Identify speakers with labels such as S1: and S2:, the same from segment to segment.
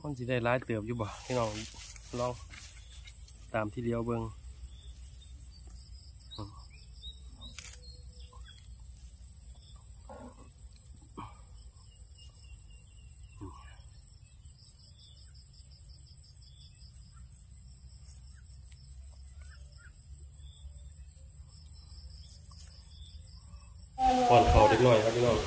S1: มันสิได้ร้ายเติบอยู่บ่พี่น้องลองตามที่เลี้ยวเบิ่งก่อนเขาเล็กน้อยครับพี่น้อง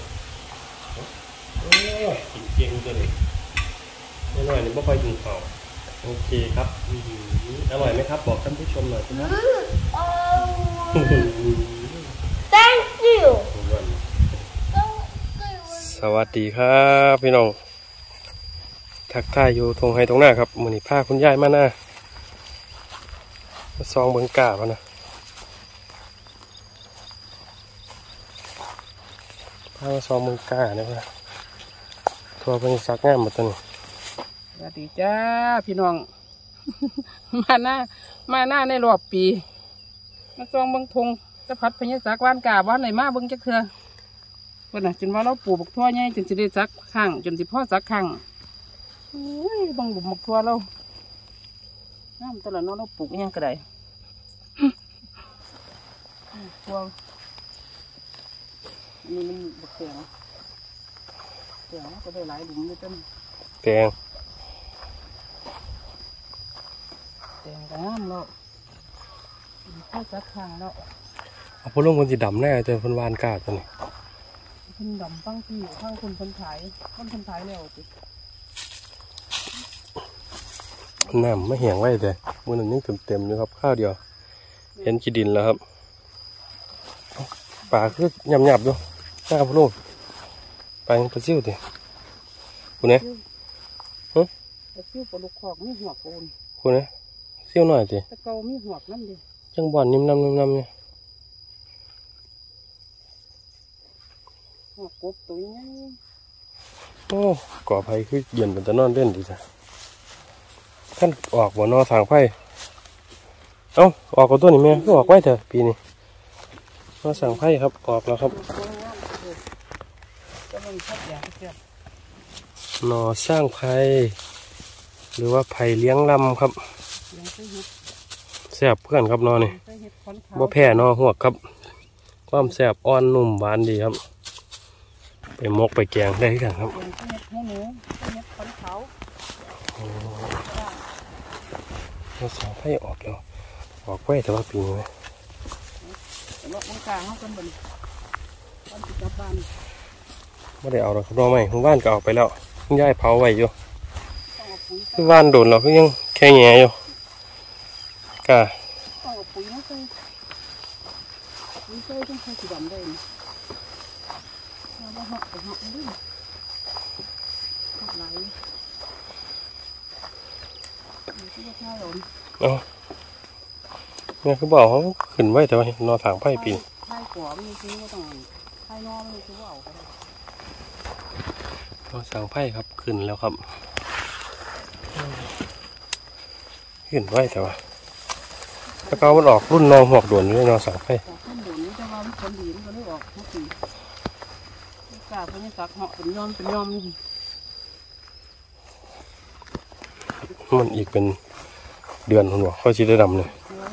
S1: กินเก่งตัวนี้ไม่น้อยนี่ไม่ค่อยกินข้าวโอเคครับอร่อยไหมครับบอกท่านผู้ชมหน่อยนะ
S2: Thank you
S1: สวัสดีครับพี่น้องทักทายอยู่ทงไฮตรงหน้าครับมือนี้พาคุณยายมาหน้าซองเบิ้งกาพะนะพามาซองเบิ้งกาเนี่ยพะทัวร์เป็นซักงามหมดตัวนี้
S3: สวัสดีจ้าพี่น้อง มาหน้าในรอบปีมาซองเบิ้งทงจะพัดพญาสักวานกาบ้านไหนมาเบิ้งจักเถื่อเพิ่นน่ะจนว่าเราปลูกบักทั่วใหญ่จนสิได้สักข้างจนสิพ่อสักข้างอุ้ยบังบุ่มบักทั่วเราน้ำตลอดเราปลูกยังก็ได้ทั่วนี่มันบักแตงก็ได้หลายหลุมด้วยจ้ะ
S1: แตง
S3: ก็งามแล้วพ่อสักข้างแล้ว
S1: เอาพุ่นลงคนสีดำแน่เจอพุ่นวานกาตัวนี้
S3: คุณดำฟังที่ฟังคนถ่ายแล้วจิ
S1: น้ำไม่แห้งไว้แต่มือหนึ่งนี่เต็มอยู่ครับข้าวเดียวเห็นขี้ดินแล้วครับปลาคือยำอยู่หน้าพุ่นลงไปปลาซิ่วดิคุณเนี่ย
S3: ปลาซิ่วปลาลูกคอกมีหัวโกน
S1: คุณเนี่ยซิ่วหน่อยดิ
S3: ตะเกามีหัวน้ำดิ
S1: จังบ่อนนิ่มน้ำเนี่ย
S3: กบตัวนี้
S1: โอ้ก่อไผ่คือเย็นเป็นตะนอนเล่นดีจ้ะท่านออกบ่นอทางไผ่เอ้าออกกับตัวนี้แม่ก็ออกไว้เถอะปีนี้นอสั่งไผ่ครับออกแล้วครับนอสร้างไผ่หรือว่าไผ่เลี้ยงลำครับแซ่บเพื่อนครับนอนี่บ่แพ้นอหัวครับความแซ่บอ่อนนุ่มหวานดีครับไปมกไปแกงได้กันครับเราสองไผ่ออกแล้วออกไว้แต่ว่าปีนี้ไหมไม่ได้เอาหรอกครับน้องใหม่คุณบ้านก็เอาไปแล้วคุณย่ายเผาไว้อยู่คุณบ้านโดนเราก็ยังแค่แง่อยู่กะเนี่ยคือบอกเขาขึ้นไว้แต่ว่านอนถางไผ่ปีนนอนถางไผ่ครับขึ้นแล้วครับขึ้นไว้แต่ว่าถ้าเขามันออกรุ่นนอนหอกด่วนด้วยนอนถางไผ่มันอีกเป็นเดือนคนบอกเขาชี้ได้ดำเลย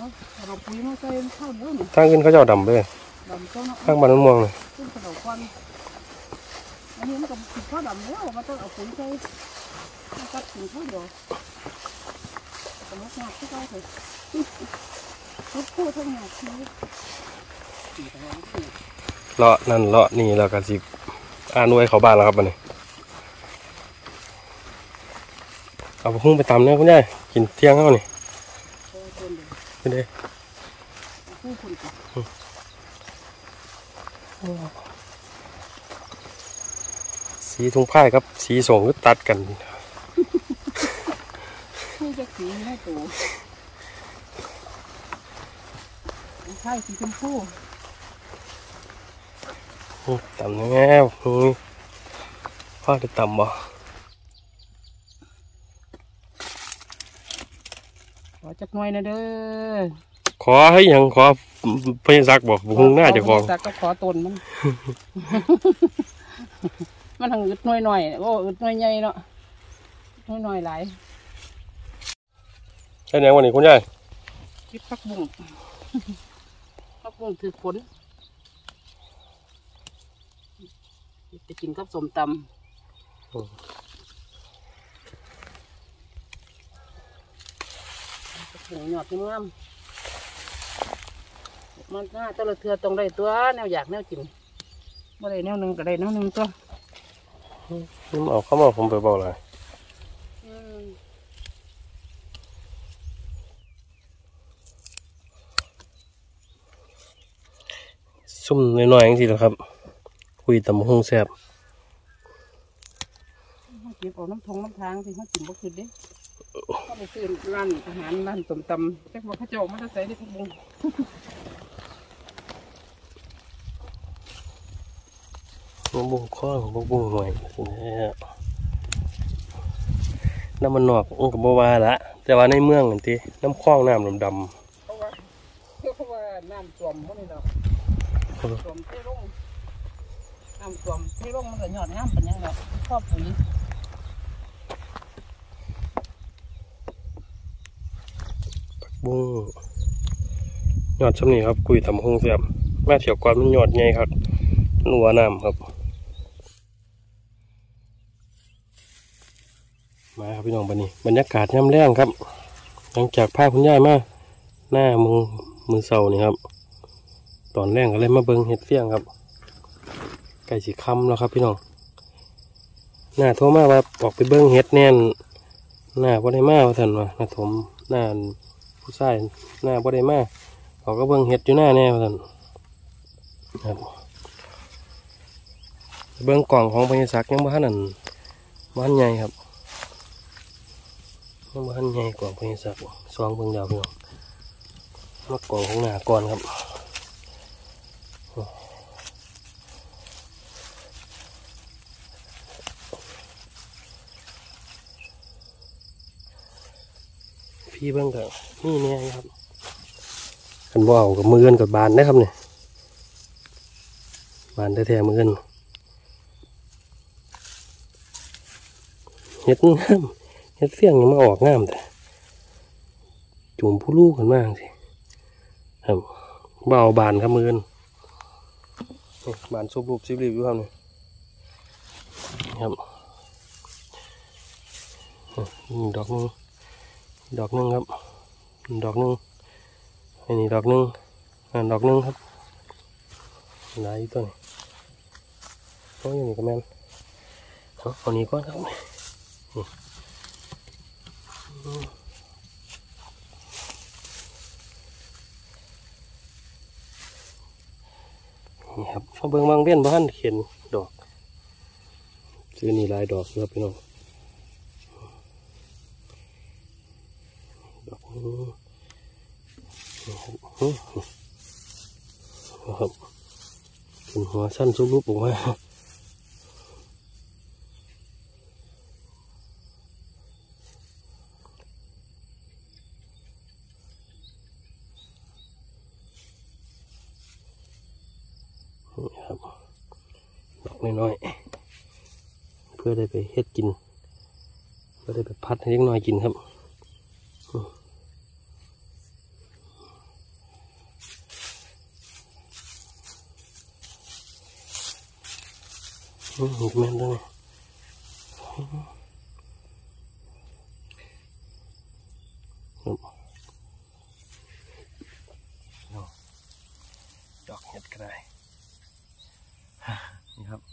S1: ทางขึ้นเขาจะเอาดำเลยทางบ้านน้ำมองเลยเลาะนั่นเลาะนี่เราก็สิอ่านไว้เขาบ้านแล้วครับวันนี้เอาพุ่งไปตำเนี่ยคุณยายกินเที่ยงเขานี่ไม่ได้สีทุ่งผ้าครับสีส่งก็ตัดกัน
S3: จะสีให้ตัวใช่สีชมพู
S1: ตำแง่พ่อจะตำบ่
S3: ขอจักหน่อยนะเด้อ
S1: ขอให้ยังขอพญาศักดิ์บอกบุ้งหน้าจะของ
S3: ศักดิ์ก็ขอตนมันทางอึดหน่อยโอ้อึดหน่อยใหญ่เนาะน้อยๆหลาย
S1: ใช่แนววันนี้คุณยาย
S3: คิดพักบุ้ง พักบุ้งถือผลไปกินกับส้มตำหมูหยอดงามมันน่าแต่ละเทือตรงได้ตัวแนวอยากแนวกินเมื่อไรแนวหนึ่งก็ได้แนวหนึ่งตัว
S1: เอาเข้ามาผมไปบอกเลยซุ่มน้อยๆอย่างสิเหรอครับคุยตำบักหุ่งแซ่บ
S3: เก็บเอาน้ำทางที่เขากินบ่คือเด้เขาไปซื้อร้านอาหารร้านส้มตำแต่ว่าเขาเจ้ามันจะใส่ได้ทุกมุม
S1: บักบุ้งข้อบักบุ้งหน่อยน้ำมันนอกมันกับบัวาละแต่ว่าในเมืองนั่นทีน้ำคลองน้ำดำ
S3: เพราะว่าน้ำท่วมพวกนี้ดอกท่วมที่ร่งน้ำท่วมที่ร่งมันก็หยอดงามเป็นยังไงครอบปุ๋ย
S1: บุ้งยอดชำนี่ครับคุยตำบักหุ่งแซ่บแม่เถียวก่อนมันยอดไงครับนัวน้ำครับมาครับพี่น้องบัดนี้บรรยากาศย่ำแรงครับหลังจากพาคุณยายมาหน้ามือเสานี่ครับตอนแรกก็เลยมาเบิ้งเห็ดเฟี้ยงครับไก่สีคำแล้วครับพี่น้องหน้าโทรมาว่าออกไปเบิ้งเห็ดแน่นหน้าบ่ได้มาว่าท่านว่าหน้าถมหน้าผู้ชายหน้าบ่ได้มาเขาก็เบิ้งเห็ดอยู่หน้าแน่ว่าท่านครับเบิ้งกล่องของพญาศักดิ์ยังบ้านนั่นบ้านใหญ่ครับยังบ้านใหญ่กว่าพญาศักดิ์ซองเบิ้งดาวพี่น้องมากล่องของหน้าก่อนครับพี่เบิ้งกับนี่เนี่ยครับกันบ่าวกับมือกันกับบานนะครับเนี่ยบานแท้ๆมือกันเห็ดงามเห็ดเฟี้ยงยังมาออกงามแต่จุ่มผู้ลูกกันมากสิครับบ่าวบานครับมือกันบานซุบรูปซิบรีบอยู่ครับเนี่ยครับดอกนึงดอกนึงครับดอกนึงอันนี้ดอกนึงดอกนึงครับไหนตัวนี้โอ้ยนี่ก็แม่นเอานี้ก่อนครับนี่ครับเขาเบิ่งบางเวียนบ้านเขียนดอกซื้อนี่ลายดอกครับพี่น้องดอกนี้ครับเป็นหัวสั้นซุบรูปออกมาครับดอกน้อยๆเพื่อได้ไปเฮ็ดกินเพื่อได้ไปพัดให้เล็กน้อยกินครับแม่นด้วยดอกเห็ดก็ได้นี่ครับ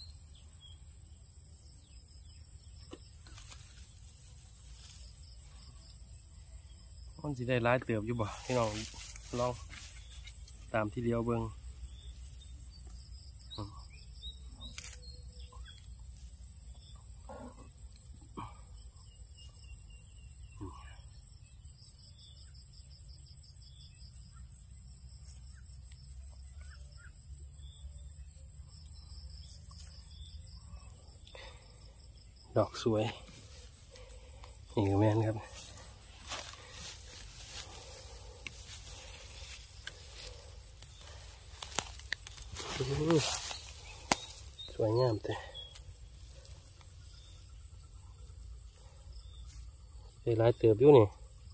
S1: มันสิได้ร้ายเติบอยู่บ่พี่น้องลองตามที่เดียวเบิ่งดอกสวยนี่ก็แม่นครับสวยงามแต่ได้หลายเติบอยู่นี่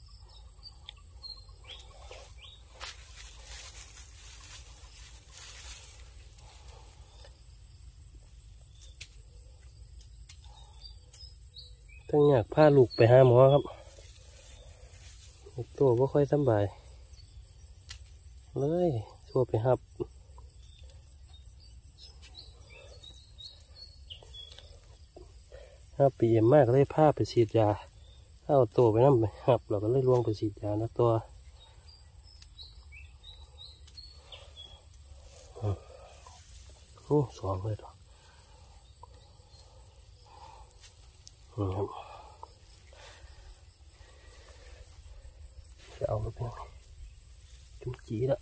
S1: ต้องอยากพาลูกไปหาหมอครับตัวก็ค่อยสบายเลยชัวไปหับปีเอ็มมากเลยพาไปฉีดยาเอาตัวไปนั่งไปหับเราก็เลยลวงไปฉีดยานะตัวโอ้สองเลยต่อครับจะเอาไปเป็นจุ๊จีละ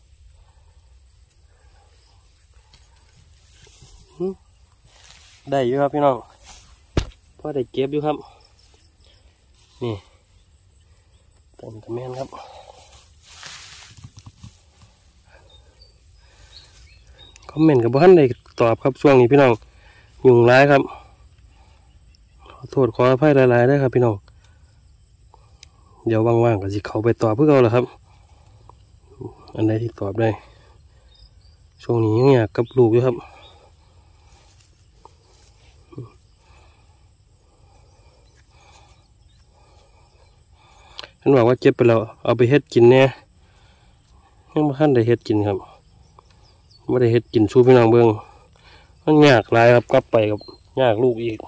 S1: ได้อยู่ครับพี่น้องพอได้เก็บอยู่ครับนี่เต็มตะแม่นครับคอมเมนต์กับบ้านได้ตอบครับช่วงนี้พี่น้องยุ่งร้ายครับขอโทษขออภัยหลายๆได้ครับพี่น้องเดี๋ยวว่างๆก็สิเขาไปตอบเพื่อเขาแหละครับอันใดที่ตอบได้ช่วงนี้ยังอยากกับลูกอยู่ครับท่านบอกว่าเก็บไปแล้วเอาไปเฮ็ดกินเนี่ยยังไม่ทันได้เฮ็ดกินครับไม่ได้เฮ็ดกินสู้พี่น้องเบิ่งมันยากหลายครับกลับไปกับยากลูกอีก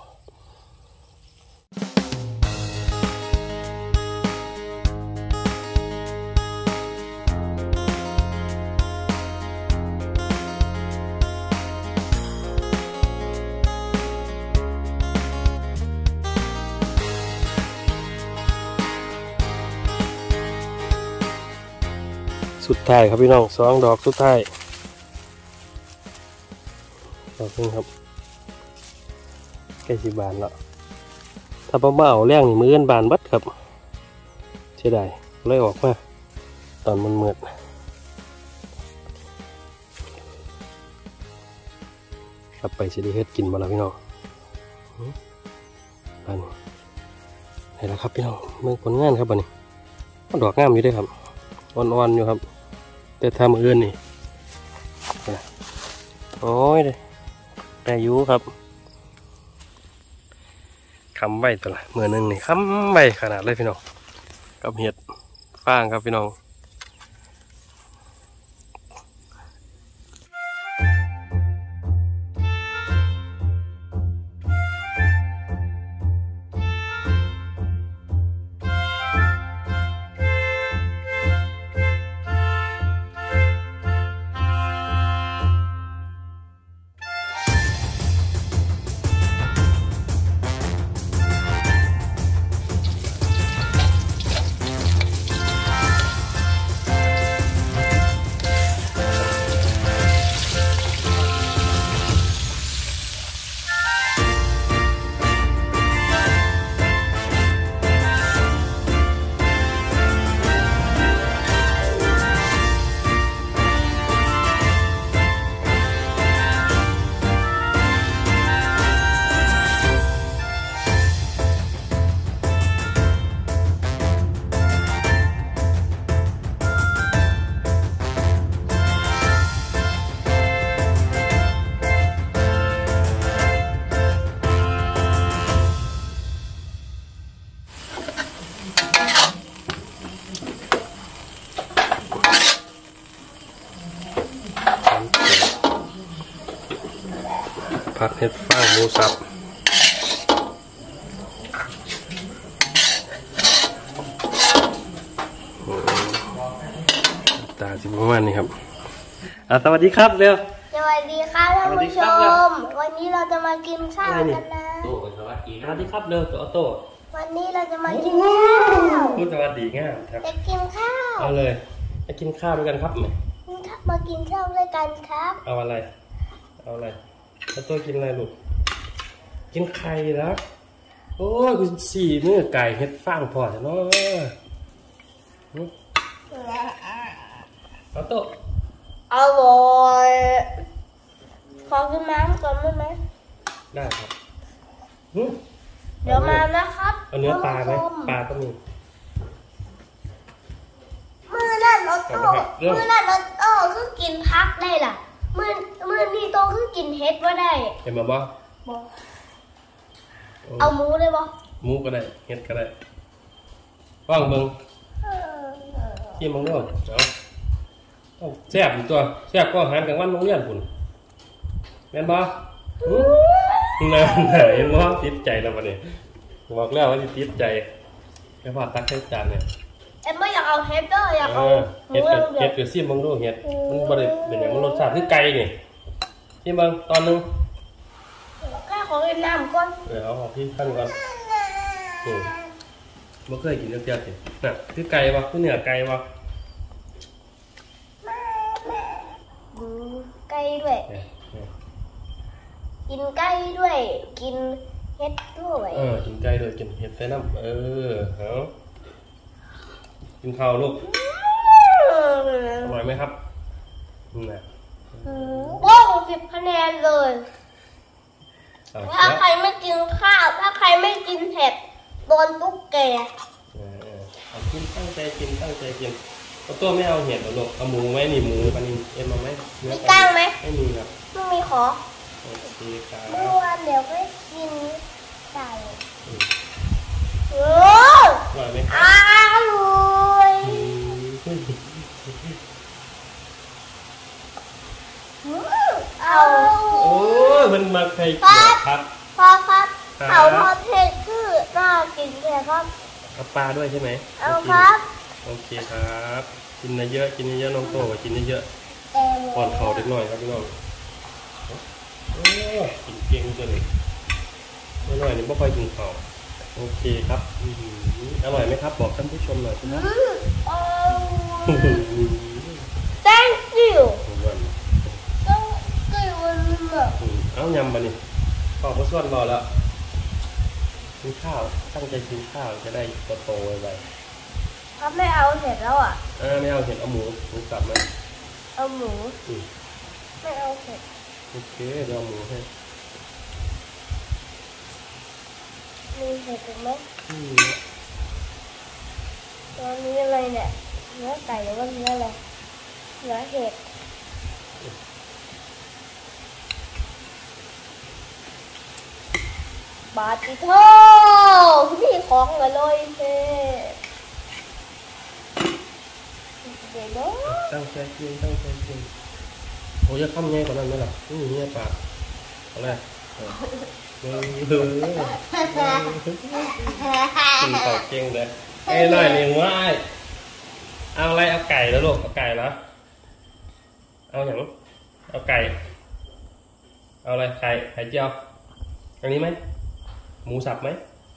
S1: สุดท้ายครับพี่น้อง2 ดอกสุดท้ายดอกนึงครับใกล้สิบานแล้วถ้าเบาๆแรงนี่มือกันบานบัดครับเสียดายเลยออกมาตอนมันมืดกลับไปสิได้เฮ็ดกินมาแล้วพี่น้องอันนี้นี่แหละครับพี่น้องเมื่อผลงานครับอันนี้ดอกงามอยู่ด้วยครับอ่อนๆอยู่ครับแต่ทำอื่นนี่โอ้ยได้อยู่ครับคำใบตัวละเมื่อนึงนี่คำใบขนาดเลยพี่น้องกับเห็ดฟางครับพี่น้องผัดเห็ดฟางหมูสับตาสิประมาณนี้ครับสวัสดีครับเร็ว
S2: สวัสดีครับท่านผู้ชมวันนี้เราจะมากินข้าวกันนะ
S1: สวัสดีครับเร็วตัวโต้
S2: วันนี้เราจะมากินข้าว
S1: พูดสวัสดีง่ายครับ
S2: จะกินข้าว
S1: เอาเลยไปกินข้าวด้วยกันครับไหม
S2: มากินข้าวด้วยกันครับ
S1: เอาอะไรแล้วตัวกินอะไรลูกกินไข่แล้วโอ้ยคุณสี่มื้อไก่เห็ดฟางพอเนาะเอาโต้
S2: อร่อยขอกินน้ำก่อนได้ไหม
S1: ได้ครับ
S2: เดี๋ยวมานะครับ
S1: เอาเนื้อปลาไหมปลาก็มี
S2: มือนั่นรถโต้คือกินพักได้ล่ะมือนี่โตคือกินเฮ็ดว่าได้
S1: เห็นมาบ่
S2: บอกเอาหมูได้บ่
S1: หมูก็ได้เห็ดก็ได้ว่างเบิ่งที่มังด้วยเอาแซ่บอยู่ตัวแซ่บก็อาหารกลางวันโรงเรียนคุณแม่นบ่นั่นเห็นบ่ติดใจแล้ววันนี้บอกแล้วว่าติดใจแค่พอตักใส่จานเนี่ย
S2: เอ็มไม่อยากเอาเฮ็ดเด้ออยากเอาหมู
S1: เห็ด
S2: อย่างเดี
S1: เห็
S2: ย
S1: ด
S2: ว
S1: เกิดซีมังด้วยเห็ดมันบ่ได้เป็นอย่างมันรสชาติคือไก่นี่ที่เบิ่งตอนนึง
S2: แค่ของเอ็มน้ำก่อน
S1: เอาออกที่ขั้นก่อนบ่เคยกินเนื้อสิน่ะคือไก่บ่คือเนื้อไก่บ่
S2: ไก่ด้วยกินไก่ด้วยกินเฮ็ดด้วย
S1: กินไก่ด้วยกินเห็ดใส่น้ำเอากินข้าวลูกอร่อยไหมครับน่ะ
S2: โป้ง10 คะแนนเลยถ้าใครไม่กินข้าวถ้าใครไม่กินเห็ดโดนตุ๊กแก
S1: เอากินตั้งใจกินเอาตัวไม่เอาเห็ดหรอกลูกเอาหมูไหมนี่หมูปลานิลเอ็มเอาไหม
S2: มีกล้างไหม
S1: ไม่มีครับ
S2: ไม่มีขอ
S1: โอเคครับ
S2: เมื่อวานเดี๋ยวก็กินไก่โอ้
S1: อร่อยไหม
S2: อร่อยเอา
S1: โอ้ยมันมาใครเกี่ยวครับ
S2: พ่อครับเขาทอดเผ็ดคือน่ากินเลยครับ
S1: เอาปลาด้วยใช่ไหม
S2: เอาครับ
S1: โอเคครับกินเยอะน้องโตก็กินเยอะ
S2: แต่
S1: ป้อนเขาเล็กน้อยครับพี่น้องโอ้กินเก่งจังเลยน้อยนี่ไม่ค่อยกินข้าวโอเคครับอร่อยไหมครับบอกท่านผู้ชมหน่อยครับ
S2: thank you
S1: วัน
S2: thank you
S1: เอายำมานี่พ่อก็ส่วนรอแล้วกินข้าวตั้งใจกินข้าวจะได้โตๆไว
S2: เขาไม่เอาเห็ดแล้วอ่ะ
S1: ๆไม่เอาเห็ดเอาหมูกลับมา
S2: เอาหมูไม่เอาเห็ด
S1: โอเคเดี๋ยวเอาหมูให้
S2: มีเห็ดไหมตอนนี้อะไรเนี่ยเนื้อไก่หรือว่าเนื้ออะไรเนื้อเห็ดบาติโต้นี่ของเลยเท่เดี๋ยวนะ
S1: ตั้งใจกินโอ้ยจะทำไงกว่านั้นไหมล่ะนี่ปากอะไรกินข้าวเก่งเลยหน่อยหนึ่งว่าเอาอะไรเอาไก่แล้วลูกเอาไก่แล้วเอาอย่างเอาไก่เอาอะไรไข่เจียวอันนี้ไหมหมูสับไหม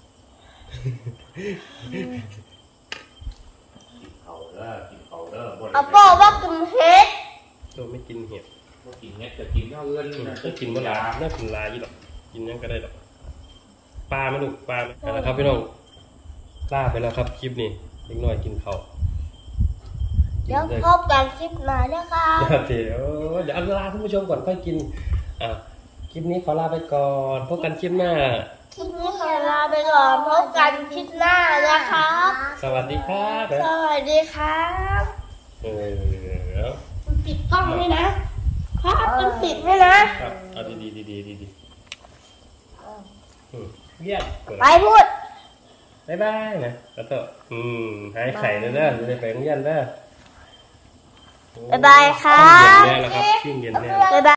S2: เอาบอกว่ากินเห็ด
S1: ตัวไม่กินเห็ด
S4: กินเห็ดจะกินข้าวเอื้อน
S1: ไม่กินเวลาน่ากินลายอยู่หรอกกินยังก็ได้หรอกปลาไหมลูกปลาไหมนะครับพี่น้องล่าไปแล้วครับคลิปนี้เล็กน้อยกินข้าว
S2: เดี๋ยวพบกันคลิปหน้านะคะ
S1: เดี๋ยวเอาลาท่านผู้ชมก่อนค่อยกินคลิปนี้ขอลาไปก่อนพบกันคลิปหน้า
S2: คลิปนี้ขอลาไปก่อนพบกันคลิปหน้านะครับ
S1: สวัสดีครับ
S2: สวัสดีครับ มันปิดกล้องด้วยนะครับมันปิดด้วยนะครับ
S1: เอาดีเยี่ยม
S2: ไปพูด
S1: บ๊ายบายนะแล้วก็หายไข่เด้อจะได้ไปโรงเรียนเด้อ
S2: บ๊ายบายครับ
S1: เย็นแน่แล้วครับชื่นเย็นแน่
S2: บ๊ายบาย